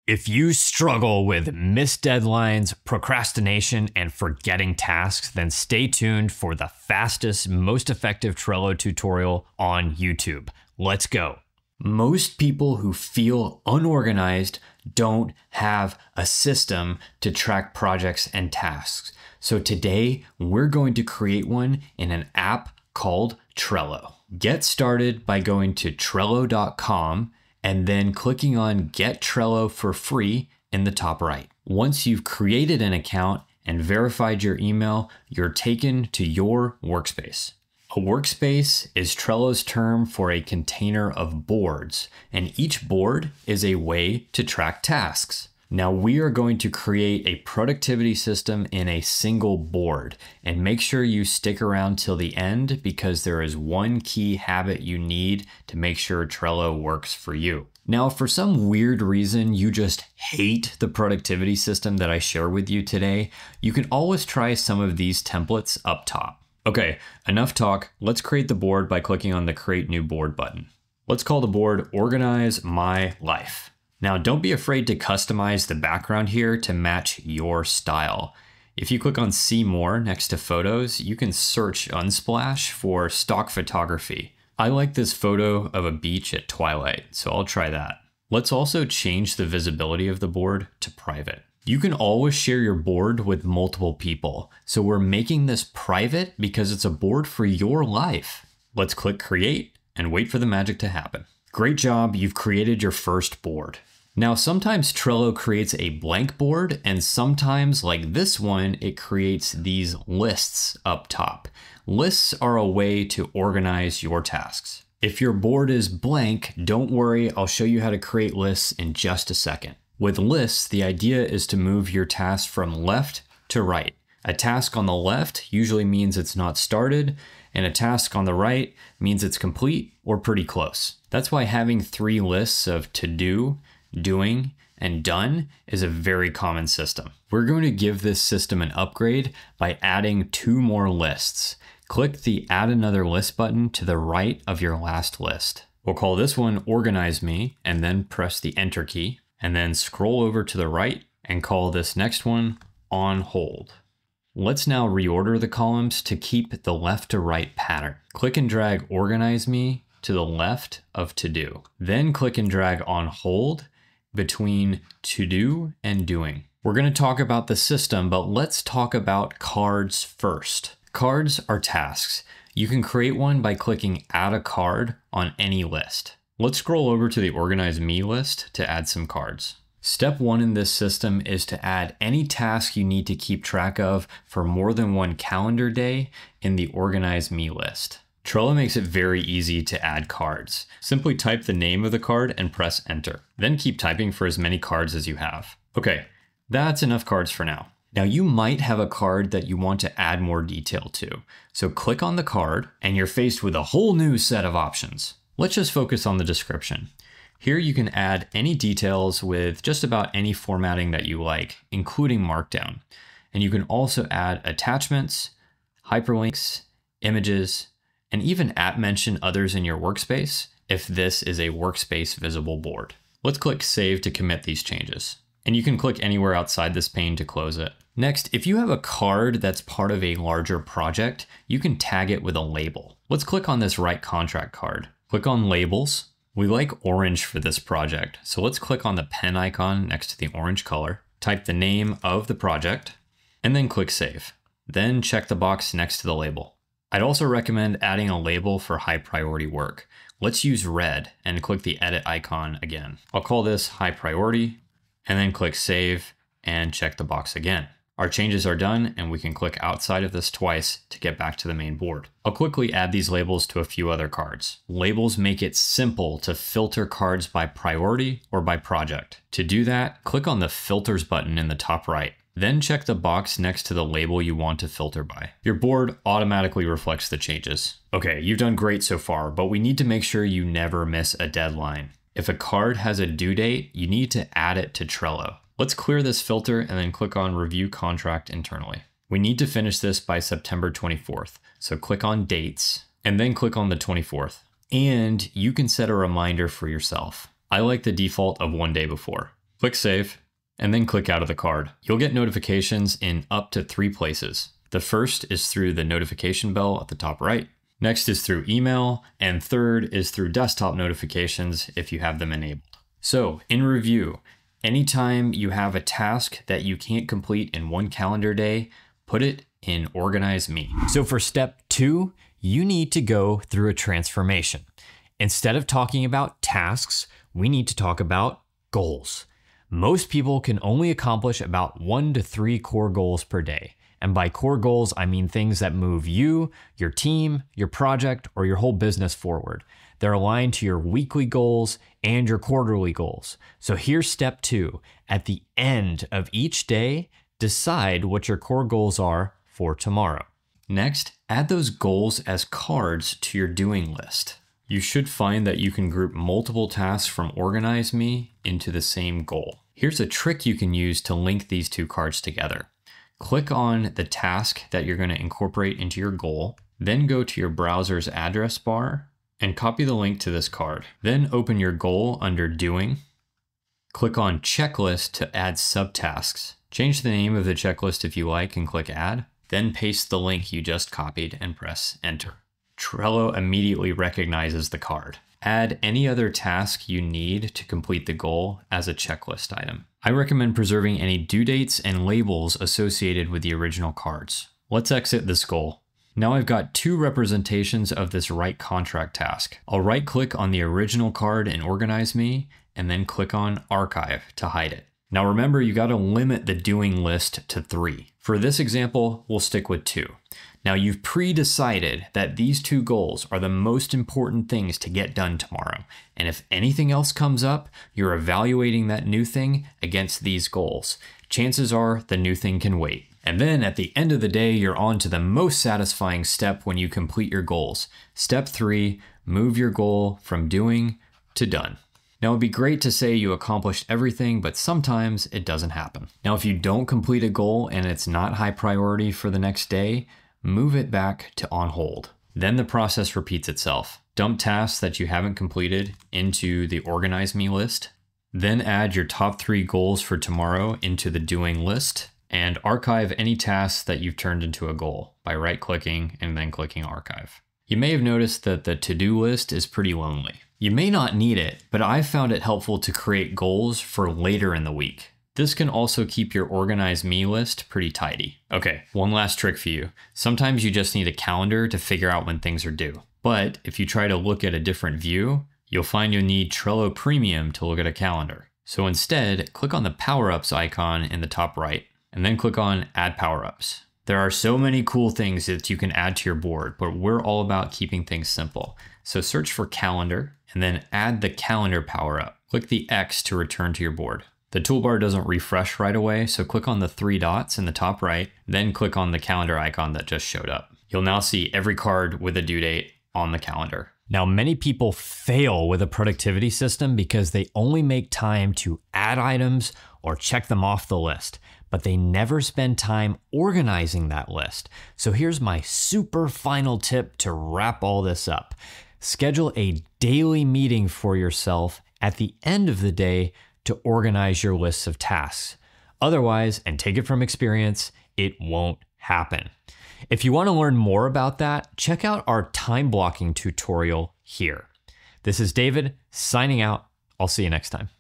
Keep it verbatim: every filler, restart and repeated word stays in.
If you struggle with missed deadlines, procrastination, and forgetting tasks, then stay tuned for the fastest, most effective Trello tutorial on YouTube. Let's go. Most people who feel unorganized don't have a system to track projects and tasks. So today we're going to create one in an app called Trello. Get started by going to Trello dot com and then clicking on Get Trello for free in the top right. Once you've created an account and verified your email, you're taken to your workspace. A workspace is Trello's term for a container of boards, and each board is a way to track tasks. Now we are going to create a productivity system in a single board, and make sure you stick around till the end because there is one key habit you need to make sure Trello works for you. Now, if for some weird reason you just hate the productivity system that I share with you today, you can always try some of these templates up top. Okay, enough talk. Let's create the board by clicking on the Create New Board button. Let's call the board Organize My Life. Now, don't be afraid to customize the background here to match your style. If you click on See More next to Photos, you can search Unsplash for stock photography. I like this photo of a beach at twilight, so I'll try that. Let's also change the visibility of the board to private. You can always share your board with multiple people, so we're making this private because it's a board for your life. Let's click Create and wait for the magic to happen. Great job, you've created your first board. Now, sometimes Trello creates a blank board, and sometimes, like this one, it creates these lists up top. Lists are a way to organize your tasks. If your board is blank, don't worry, I'll show you how to create lists in just a second. With lists, the idea is to move your tasks from left to right. A task on the left usually means it's not started, and a task on the right means it's complete or pretty close. That's why having three lists of to do, doing, and done is a very common system. We're going to give this system an upgrade by adding two more lists. Click the Add Another List button to the right of your last list. We'll call this one Organize Me, and then press the Enter key, and then scroll over to the right and call this next one On Hold. Let's now reorder the columns to keep the left to right pattern. Click and drag Organize Me to the left of To Do. Then click and drag On Hold between To Do and Doing. We're going to talk about the system, but let's talk about cards first. Cards are tasks. You can create one by clicking Add a Card on any list. Let's scroll over to the Organize Me list to add some cards. Step one in this system is to add any task you need to keep track of for more than one calendar day in the Organize Me list. Trello makes it very easy to add cards. Simply type the name of the card and press Enter. Then keep typing for as many cards as you have. Okay, that's enough cards for now. Now you might have a card that you want to add more detail to. So click on the card and you're faced with a whole new set of options. Let's just focus on the description. Here you can add any details with just about any formatting that you like, including Markdown. And you can also add attachments, hyperlinks, images, and even at mention others in your workspace if this is a workspace visible board. Let's click Save to commit these changes. And you can click anywhere outside this pane to close it. Next, if you have a card that's part of a larger project, you can tag it with a label. Let's click on this right contract card. Click on Labels. We like orange for this project, so let's click on the pen icon next to the orange color, type the name of the project, and then click Save. Then check the box next to the label. I'd also recommend adding a label for high priority work. Let's use red and click the edit icon again. I'll call this high priority, and then click Save and check the box again. Our changes are done, and we can click outside of this twice to get back to the main board. I'll quickly add these labels to a few other cards. Labels make it simple to filter cards by priority or by project. To do that, click on the Filters button in the top right. Then check the box next to the label you want to filter by. Your board automatically reflects the changes. Okay, you've done great so far, but we need to make sure you never miss a deadline. If a card has a due date, you need to add it to Trello. Let's clear this filter and then click on Review Contract internally. We need to finish this by September twenty-fourth, so click on Dates and then click on the twenty-fourth. And you can set a reminder for yourself. I like the default of one day before. Click Save, and then click out of the card. You'll get notifications in up to three places. The first is through the notification bell at the top right. Next is through email, and third is through desktop notifications if you have them enabled. So in review, anytime you have a task that you can't complete in one calendar day, put it in Organize Me. So for step two, you need to go through a transformation. Instead of talking about tasks, we need to talk about goals. Most people can only accomplish about one to three core goals per day. And by core goals, I mean things that move you, your team, your project, or your whole business forward. They're aligned to your weekly goals and your quarterly goals. So here's step two. At the end of each day, decide what your core goals are for tomorrow. Next, add those goals as cards to your doing list. You should find that you can group multiple tasks from Organize Me into the same goal. Here's a trick you can use to link these two cards together. Click on the task that you're going to incorporate into your goal, then go to your browser's address bar and copy the link to this card. Then open your goal under Doing. Click on Checklist to add subtasks. Change the name of the checklist if you like and click Add. Then paste the link you just copied and press Enter. Trello immediately recognizes the card. Add any other task you need to complete the goal as a checklist item. I recommend preserving any due dates and labels associated with the original cards. Let's exit this goal. Now I've got two representations of this write contract task. I'll right click on the original card in Organize Me and then click on Archive to hide it. Now remember, you got to limit the doing list to three. For this example, we'll stick with two. Now you've pre-decided that these two goals are the most important things to get done tomorrow. And if anything else comes up, you're evaluating that new thing against these goals. Chances are the new thing can wait. And then at the end of the day, you're on to the most satisfying step when you complete your goals. Step three, move your goal from doing to done. Now it'd be great to say you accomplished everything, but sometimes it doesn't happen. Now if you don't complete a goal and it's not high priority for the next day, move it back to on hold. Then the process repeats itself. Dump tasks that you haven't completed into the Organize Me list. Then add your top three goals for tomorrow into the doing list, and archive any tasks that you've turned into a goal by right-clicking and then clicking Archive. You may have noticed that the to-do list is pretty lonely. You may not need it, but I've found it helpful to create goals for later in the week. This can also keep your Organize Me list pretty tidy. Okay, one last trick for you. Sometimes you just need a calendar to figure out when things are due. But if you try to look at a different view, you'll find you'll need Trello Premium to look at a calendar. So instead, click on the Power-Ups icon in the top right, and then click on Add Power-Ups. There are so many cool things that you can add to your board, but we're all about keeping things simple. So search for Calendar, and then add the Calendar Power-Up. Click the X to return to your board. The toolbar doesn't refresh right away, so click on the three dots in the top right, then click on the calendar icon that just showed up. You'll now see every card with a due date on the calendar. Now, many people fail with a productivity system because they only make time to add items or check them off the list, but they never spend time organizing that list. So here's my super final tip to wrap all this up. Schedule a daily meeting for yourself at the end of the day to organize your lists of tasks. Otherwise, and take it from experience, it won't happen. If you want to learn more about that, check out our time blocking tutorial here. This is David signing out. I'll see you next time.